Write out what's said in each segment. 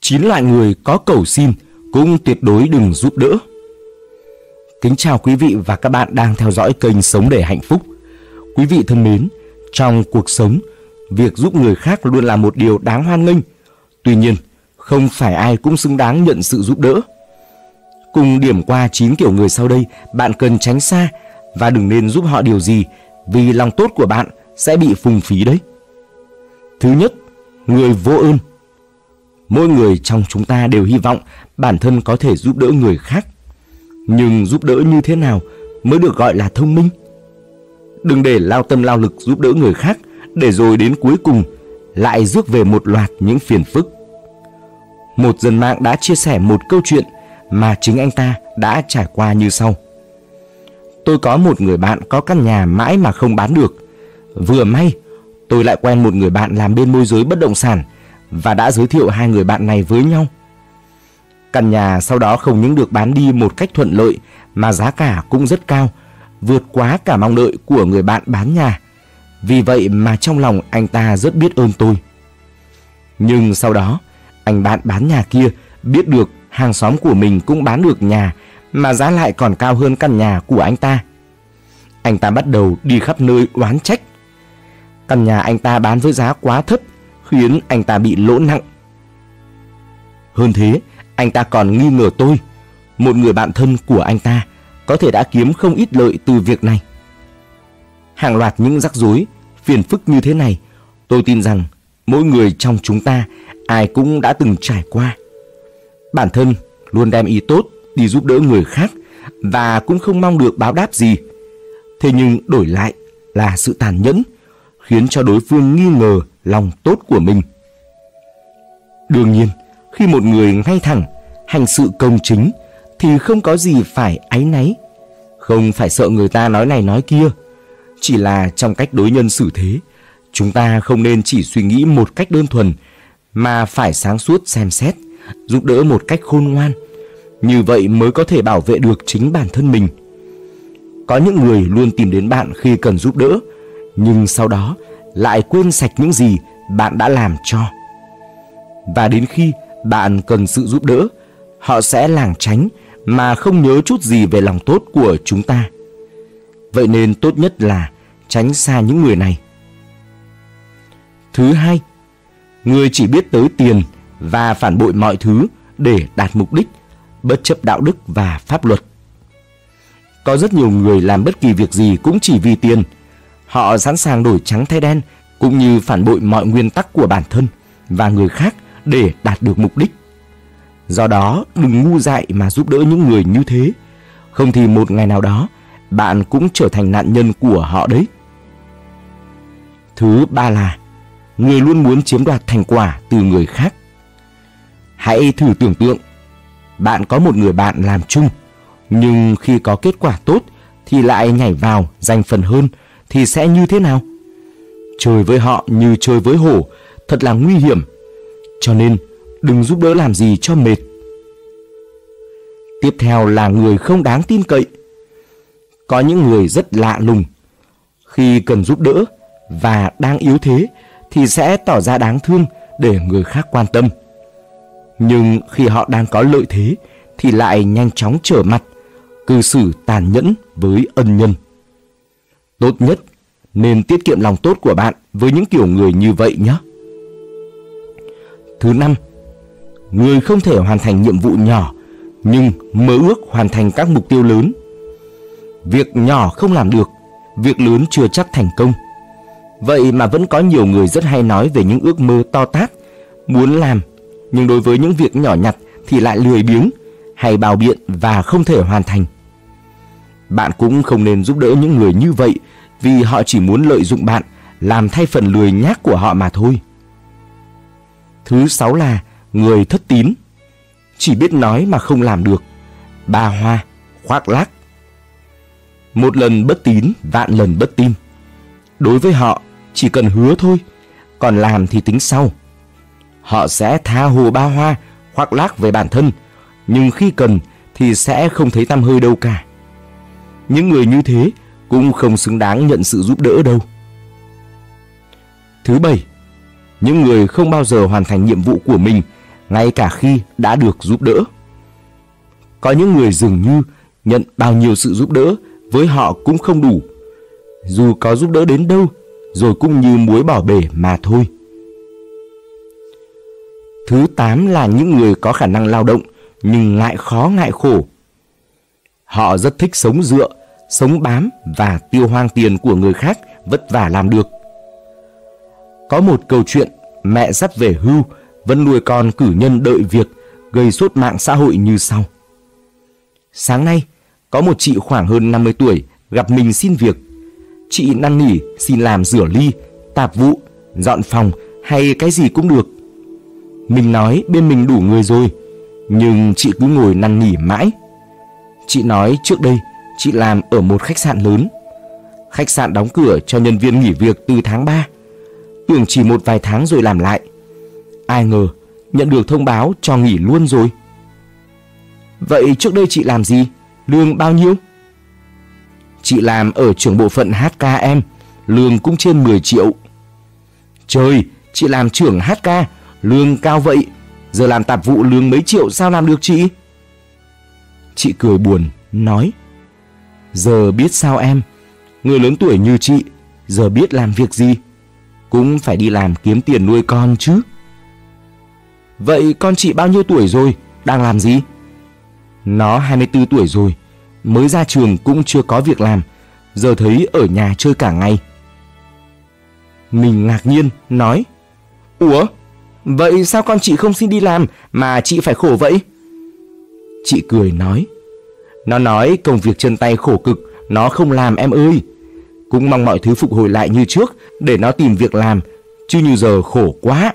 9 loại người có cầu xin cũng tuyệt đối đừng giúp đỡ. Kính chào quý vị và các bạn đang theo dõi kênh Sống để hạnh phúc. Quý vị thân mến, trong cuộc sống, việc giúp người khác luôn là một điều đáng hoan nghênh. Tuy nhiên, không phải ai cũng xứng đáng nhận sự giúp đỡ. Cùng điểm qua 9 kiểu người sau đây, bạn cần tránh xa và đừng nên giúp họ điều gì, vì lòng tốt của bạn sẽ bị phung phí đấy. Thứ nhất, người vô ơn. Mỗi người trong chúng ta đều hy vọng bản thân có thể giúp đỡ người khác. Nhưng giúp đỡ như thế nào mới được gọi là thông minh? Đừng để lao tâm lao lực giúp đỡ người khác, để rồi đến cuối cùng lại rước về một loạt những phiền phức. Một dân mạng đã chia sẻ một câu chuyện mà chính anh ta đã trải qua như sau. Tôi có một người bạn có căn nhà mãi mà không bán được. Vừa may tôi lại quen một người bạn làm bên môi giới bất động sản và đã giới thiệu hai người bạn này với nhau. Căn nhà sau đó không những được bán đi một cách thuận lợi mà giá cả cũng rất cao, vượt quá cả mong đợi của người bạn bán nhà. Vì vậy mà trong lòng anh ta rất biết ơn tôi. Nhưng sau đó, anh bạn bán nhà kia biết được hàng xóm của mình cũng bán được nhà mà giá lại còn cao hơn căn nhà của anh ta. Anh ta bắt đầu đi khắp nơi oán trách. Căn nhà anh ta bán với giá quá thấp, khiến anh ta bị lỗ nặng. Hơn thế, anh ta còn nghi ngờ tôi, một người bạn thân của anh ta, có thể đã kiếm không ít lợi từ việc này. Hàng loạt những rắc rối, phiền phức như thế này, tôi tin rằng mỗi người trong chúng ta ai cũng đã từng trải qua. Bản thân luôn đem ý tốt đi giúp đỡ người khác và cũng không mong được báo đáp gì. Thế nhưng đổi lại là sự tàn nhẫn, khiến cho đối phương nghi ngờ lòng tốt của mình. Đương nhiên, khi một người ngay thẳng, hành sự công chính thì không có gì phải áy náy, không phải sợ người ta nói này nói kia. Chỉ là trong cách đối nhân xử thế, chúng ta không nên chỉ suy nghĩ một cách đơn thuần, mà phải sáng suốt xem xét, giúp đỡ một cách khôn ngoan. Như vậy mới có thể bảo vệ được chính bản thân mình. Có những người luôn tìm đến bạn khi cần giúp đỡ, nhưng sau đó lại quên sạch những gì bạn đã làm cho. Và đến khi bạn cần sự giúp đỡ, họ sẽ lảng tránh mà không nhớ chút gì về lòng tốt của chúng ta. Vậy nên tốt nhất là tránh xa những người này. Thứ hai, người chỉ biết tới tiền và phản bội mọi thứ để đạt mục đích, bất chấp đạo đức và pháp luật. Có rất nhiều người làm bất kỳ việc gì cũng chỉ vì tiền. Họ sẵn sàng đổi trắng thay đen, cũng như phản bội mọi nguyên tắc của bản thân và người khác để đạt được mục đích. Do đó, đừng ngu dại mà giúp đỡ những người như thế. Không thì một ngày nào đó, bạn cũng trở thành nạn nhân của họ đấy. Thứ ba là người luôn muốn chiếm đoạt thành quả từ người khác. Hãy thử tưởng tượng, bạn có một người bạn làm chung, nhưng khi có kết quả tốt thì lại nhảy vào giành phần hơn, thì sẽ như thế nào? Chơi với họ như chơi với hổ, thật là nguy hiểm. Cho nên đừng giúp đỡ làm gì cho mệt. Tiếp theo là người không đáng tin cậy. Có những người rất lạ lùng. Khi cần giúp đỡ và đang yếu thế thì sẽ tỏ ra đáng thương để người khác quan tâm. Nhưng khi họ đang có lợi thế thì lại nhanh chóng trở mặt, cư xử tàn nhẫn với ân nhân. Tốt nhất nên tiết kiệm lòng tốt của bạn với những kiểu người như vậy nhé. Thứ năm, người không thể hoàn thành nhiệm vụ nhỏ nhưng mơ ước hoàn thành các mục tiêu lớn. Việc nhỏ không làm được, việc lớn chưa chắc thành công. Vậy mà vẫn có nhiều người rất hay nói về những ước mơ to tát, muốn làm, nhưng đối với những việc nhỏ nhặt thì lại lười biếng, hay bào biện và không thể hoàn thành. Bạn cũng không nên giúp đỡ những người như vậy, vì họ chỉ muốn lợi dụng bạn, làm thay phần lười nhác của họ mà thôi. Thứ sáu là người thất tín. Chỉ biết nói mà không làm được, ba hoa, khoác lác. Một lần bất tín, vạn lần bất tin. Đối với họ, chỉ cần hứa thôi, còn làm thì tính sau. Họ sẽ tha hồ ba hoa, khoác lác về bản thân, nhưng khi cần thì sẽ không thấy tăm hơi đâu cả. Những người như thế cũng không xứng đáng nhận sự giúp đỡ đâu. Thứ bảy, những người không bao giờ hoàn thành nhiệm vụ của mình, ngay cả khi đã được giúp đỡ. Có những người dường như nhận bao nhiêu sự giúp đỡ với họ cũng không đủ. Dù có giúp đỡ đến đâu, rồi cũng như muối bỏ bể mà thôi. Thứ 8 là những người có khả năng lao động nhưng ngại khó ngại khổ. Họ rất thích sống dựa, sống bám và tiêu hoang tiền của người khác vất vả làm được. Có một câu chuyện mẹ sắp về hưu vẫn nuôi con cử nhân đợi việc, gây sốt mạng xã hội như sau. Sáng nay, có một chị khoảng hơn 50 tuổi gặp mình xin việc. Chị năn nỉ xin làm rửa ly, tạp vụ, dọn phòng hay cái gì cũng được. Mình nói bên mình đủ người rồi, nhưng chị cứ ngồi năn nỉ mãi. Chị nói trước đây chị làm ở một khách sạn lớn. Khách sạn đóng cửa cho nhân viên nghỉ việc từ tháng 3. Tưởng chỉ một vài tháng rồi làm lại. Ai ngờ nhận được thông báo cho nghỉ luôn rồi. Vậy trước đây chị làm gì? Lương bao nhiêu? Chị làm ở trưởng bộ phận HKM, lương cũng trên 10 triệu. Trời, chị làm trưởng HK, lương cao vậy, giờ làm tạp vụ lương mấy triệu sao làm được chị? Chị cười buồn, nói, giờ biết sao em, người lớn tuổi như chị, giờ biết làm việc gì, cũng phải đi làm kiếm tiền nuôi con chứ. Vậy con chị bao nhiêu tuổi rồi, đang làm gì? Nó 24 tuổi rồi, mới ra trường cũng chưa có việc làm, giờ thấy ở nhà chơi cả ngày. Mình ngạc nhiên, nói, ủa, vậy sao con chị không xin đi làm mà chị phải khổ vậy? Chị cười nói, nó nói công việc chân tay khổ cực, nó không làm em ơi. Cũng mong mọi thứ phục hồi lại như trước để nó tìm việc làm, chứ như giờ khổ quá.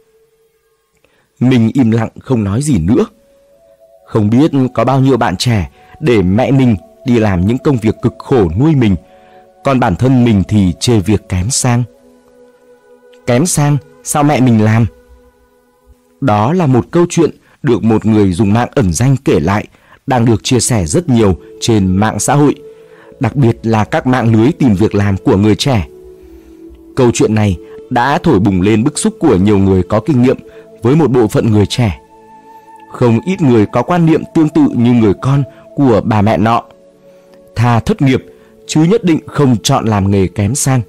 Mình im lặng không nói gì nữa. Không biết có bao nhiêu bạn trẻ để mẹ mình đi làm những công việc cực khổ nuôi mình, còn bản thân mình thì chê việc kém sang. Kém sang sao mẹ mình làm? Đó là một câu chuyện được một người dùng mạng ẩn danh kể lại, đang được chia sẻ rất nhiều trên mạng xã hội, đặc biệt là các mạng lưới tìm việc làm của người trẻ. Câu chuyện này đã thổi bùng lên bức xúc của nhiều người có kinh nghiệm với một bộ phận người trẻ. Không ít người có quan niệm tương tự như người con của bà mẹ nọ, thà thất nghiệp chứ nhất định không chọn làm nghề kém sang.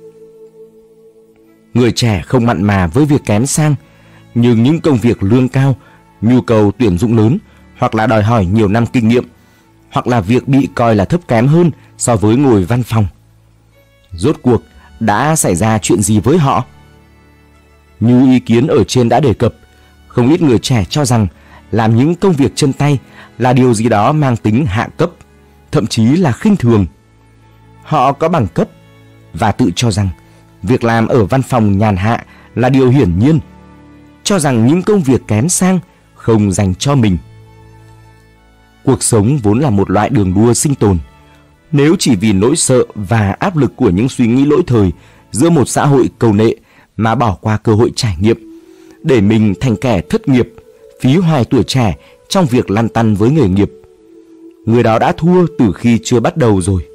Người trẻ không mặn mà với việc kém sang, nhưng những công việc lương cao, nhu cầu tuyển dụng lớn, hoặc là đòi hỏi nhiều năm kinh nghiệm, hoặc là việc bị coi là thấp kém hơn so với ngồi văn phòng. Rốt cuộc đã xảy ra chuyện gì với họ? Như ý kiến ở trên đã đề cập, không ít người trẻ cho rằng làm những công việc chân tay là điều gì đó mang tính hạ cấp, thậm chí là khinh thường. Họ có bằng cấp và tự cho rằng việc làm ở văn phòng nhàn hạ là điều hiển nhiên, cho rằng những công việc kém sang không dành cho mình. Cuộc sống vốn là một loại đường đua sinh tồn. Nếu chỉ vì nỗi sợ và áp lực của những suy nghĩ lỗi thời giữa một xã hội cầu nệ mà bỏ qua cơ hội trải nghiệm, để mình thành kẻ thất nghiệp, phí hoài tuổi trẻ trong việc lăn tăn với nghề nghiệp, người đó đã thua từ khi chưa bắt đầu rồi.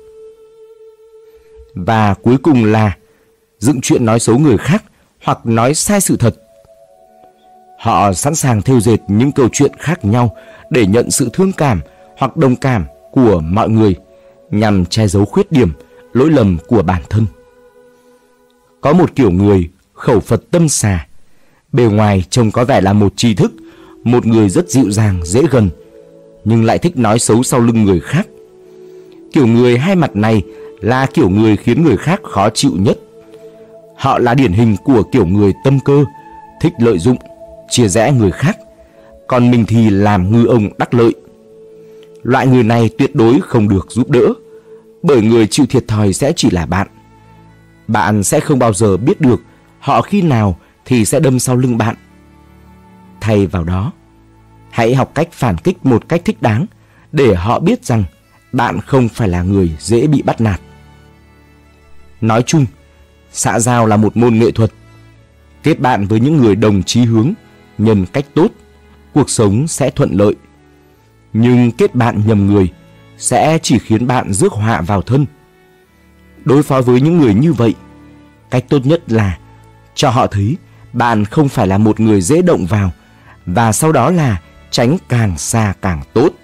Và cuối cùng là dựng chuyện nói xấu người khác hoặc nói sai sự thật. Họ sẵn sàng thêu dệt những câu chuyện khác nhau để nhận sự thương cảm hoặc đồng cảm của mọi người, nhằm che giấu khuyết điểm, lỗi lầm của bản thân. Có một kiểu người khẩu Phật tâm xà, bề ngoài trông có vẻ là một tri thức, một người rất dịu dàng, dễ gần, nhưng lại thích nói xấu sau lưng người khác. Kiểu người hai mặt này là kiểu người khiến người khác khó chịu nhất. Họ là điển hình của kiểu người tâm cơ, thích lợi dụng, chia rẽ người khác, còn mình thì làm ngư ông đắc lợi. Loại người này tuyệt đối không được giúp đỡ, bởi người chịu thiệt thòi sẽ chỉ là bạn. Bạn sẽ không bao giờ biết được họ khi nào thì sẽ đâm sau lưng bạn. Thay vào đó, hãy học cách phản kích một cách thích đáng, để họ biết rằng bạn không phải là người dễ bị bắt nạt. Nói chung, xã giao là một môn nghệ thuật. Kết bạn với những người đồng chí hướng, nhân cách tốt, cuộc sống sẽ thuận lợi. Nhưng kết bạn nhầm người sẽ chỉ khiến bạn rước họa vào thân. Đối phó với những người như vậy, cách tốt nhất là cho họ thấy bạn không phải là một người dễ động vào, và sau đó là tránh càng xa càng tốt.